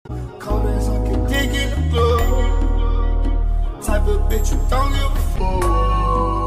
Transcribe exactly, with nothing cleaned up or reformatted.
Cold as I can dig in the club. Type of bitch you don't give a fuck.